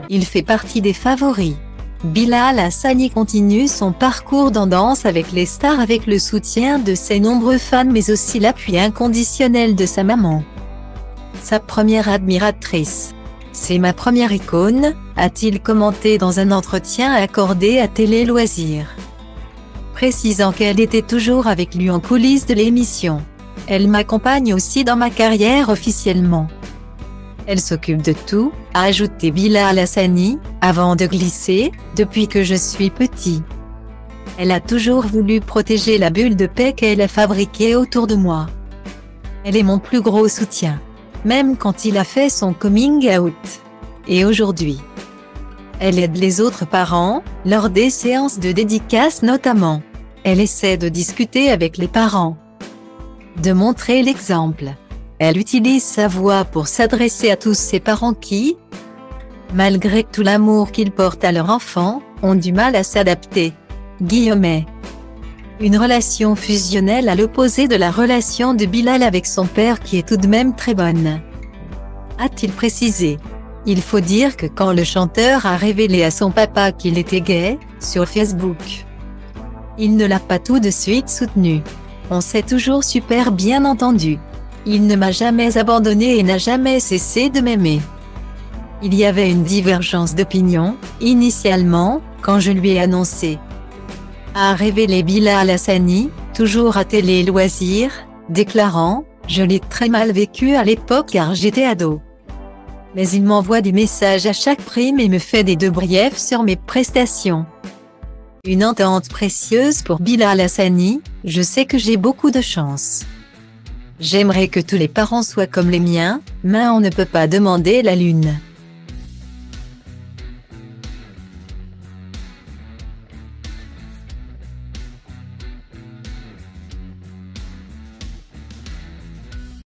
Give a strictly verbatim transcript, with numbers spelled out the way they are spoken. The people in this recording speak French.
Il fait partie des favoris. Bilal Hassani continue son parcours dans Danse avec les stars avec le soutien de ses nombreux fans mais aussi l'appui inconditionnel de sa maman. Sa première admiratrice. C'est ma première icône, a-t-il commenté dans un entretien accordé à Télé Loisirs. Précisant qu'elle était toujours avec lui en coulisses de l'émission. Elle m'accompagne aussi dans ma carrière officiellement. Elle s'occupe de tout, a ajouté Bilal Hassani, avant de glisser, depuis que je suis petit. Elle a toujours voulu protéger la bulle de paix qu'elle a fabriquée autour de moi. Elle est mon plus gros soutien. Même quand il a fait son coming out. Et aujourd'hui. Elle aide les autres parents, lors des séances de dédicaces notamment. Elle essaie de discuter avec les parents. De montrer l'exemple. Elle utilise sa voix pour s'adresser à tous ces parents qui, malgré tout l'amour qu'ils portent à leur enfant, ont du mal à s'adapter. Guillemets. Une relation fusionnelle à l'opposé de la relation de Bilal avec son père qui est tout de même très bonne. A-t-il précisé. Il faut dire que quand le chanteur a révélé à son papa qu'il était gay, sur Facebook, il ne l'a pas tout de suite soutenu. On s'est toujours super bien entendu. Il ne m'a jamais abandonné et n'a jamais cessé de m'aimer. Il y avait une divergence d'opinion, initialement, quand je lui ai annoncé. A révélé Bilal Hassani, toujours à Télé Loisirs, déclarant « Je l'ai très mal vécu à l'époque car j'étais ado. Mais il m'envoie des messages à chaque prime et me fait des débriefs sur mes prestations. Une entente précieuse pour Bilal Hassani, je sais que j'ai beaucoup de chance. J'aimerais que tous les parents soient comme les miens, mais on ne peut pas demander la lune. »